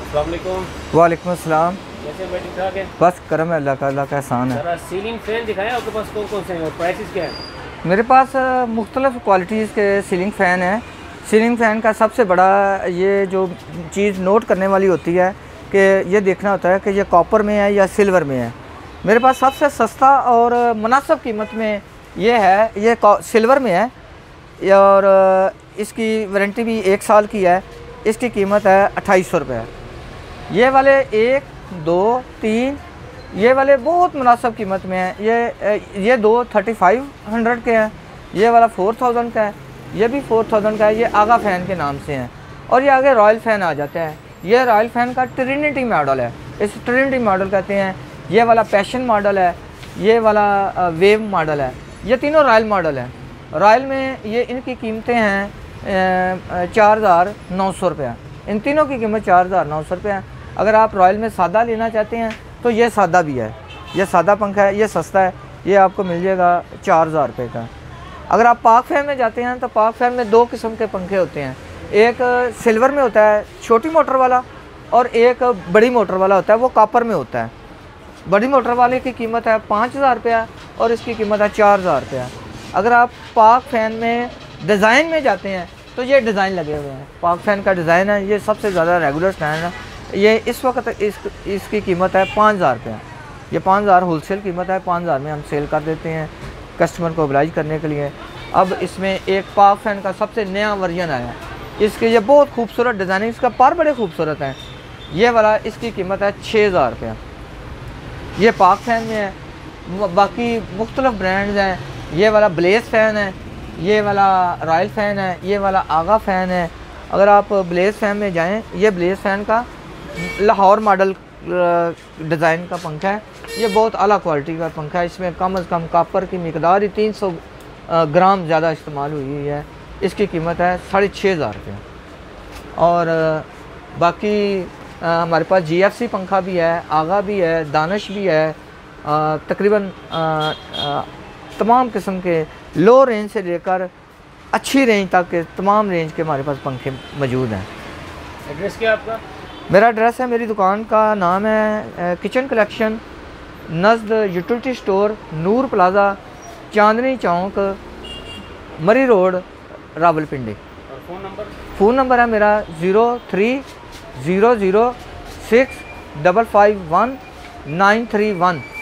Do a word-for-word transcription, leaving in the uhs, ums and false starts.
वालेकुम अस्सलाम। कैसे हैं भाई, ठीक ठाक है? बस करम है अल्लाह का, अल्लाह का एहसान है। जरा सीलिंग फैन दिखाएं, आपके पास कौन कौन से हैं और प्राइसेस क्या है? मेरे पास मुख्तलिफ़ क्वालिटीज़ के सीलिंग फ़ैन हैं। सीलिंग फ़ैन का सबसे बड़ा ये जो चीज़ नोट करने वाली होती है कि ये देखना होता है कि ये कॉपर में है या सिल्वर में है। मेरे पास सबसे सस्ता और मुनासिब कीमत में ये है, ये सिल्वर में है और इसकी वारंटी भी एक साल की है। इसकी कीमत है अट्ठाईस सौ रुपये। ये वाले एक दो तीन ये वाले बहुत मुनासिब कीमत में है। ये ये दो थर्टी फाइव हंड्रेड के हैं, ये वाला फोर थाउजेंड का है, ये भी फोर थाउजेंड का है। ये आगा फ़ैन के नाम से हैं। और ये आगे रॉयल फ़ैन आ जाता है। ये रॉयल फ़ैन का ट्रिनिटी मॉडल है, इस ट्रिनिटी मॉडल कहते हैं। ये वाला पैशन मॉडल है, ये वाला वेव मॉडल है। ये तीनों रॉयल मॉडल हैं। रॉयल में ये इनकी कीमतें हैं चार हज़ार नौ सौ रुपया। इन तीनों की कीमत चार हज़ार नौ सौ रुपया है। अगर आप रॉयल में सादा लेना चाहते हैं तो ये सादा भी है, ये सादा पंखा है, ये सस्ता है, ये आपको मिल जाएगा चार हज़ार रुपये का। अगर आप पाक फैन में जाते हैं तो पाक फैन में दो किस्म के पंखे होते हैं। एक सिल्वर में होता है छोटी मोटर वाला, और एक बड़ी मोटर वाला होता है, वो कॉपर में होता है। बड़ी मोटर वाले की कीमत है पाँच हज़ार रुपया और इसकी कीमत है चार हज़ार रुपया। अगर आप पाक फैन में डिज़ाइन में जाते हैं तो ये डिज़ाइन लगे हुए हैं, पाक फैन का डिज़ाइन है, ये सबसे ज़्यादा रेगुलर स्टैंड है। ये इस वक्त इस इसकी कीमत है पाँच हज़ार रुपया। ये पाँच हज़ार होलसेल कीमत है, पाँच हज़ार में हम सेल कर देते हैं कस्टमर को ओबलाइज करने के लिए। अब इसमें एक पाक फैन का सबसे नया वर्जन आया, इसके ये बहुत खूबसूरत डिज़ाइनिंग, इसका पर बड़े खूबसूरत हैं। ये वाला इसकी कीमत है छः हज़ार रुपया। ये पाक फैन में है। बाकी मुख्तलिफ ब्रांड्स हैं। ये वाला ब्लेज फ़ैन है, ये वाला रॉयल फ़ैन है, ये वाला आगा फ़ैन है। अगर आप ब्लेज फ़ैन में जाएँ, ये ब्लेज फ़ैन का लाहौर मॉडल डिज़ाइन का पंखा है। ये बहुत आला क्वालिटी का पंखा है। इसमें कम अज़ कम कॉपर की मिकदार ही तीन सौ ग्राम ज़्यादा इस्तेमाल हुई हुई है। इसकी कीमत है साढ़े छः हज़ार रुपये। और बाकी आ, हमारे पास जी एफ सी पंखा भी है, आगा भी है, दानिश भी है। तकरीबन तमाम किस्म के लो रेंज से लेकर अच्छी रेंज तक के तमाम रेंज के हमारे पास पंखे मौजूद हैं। एड्रेस क्या है आपका? मेरा एड्रेस है, मेरी दुकान का नाम है किचन कलेक्शन, नज़द Utility Store, Noor Plaza, Chandni Chowk, Murree Road, Rawalpindi. और फ़ोन नंबर? फ़ोन नंबर है मेरा zero three zero zero six double five one nine three one.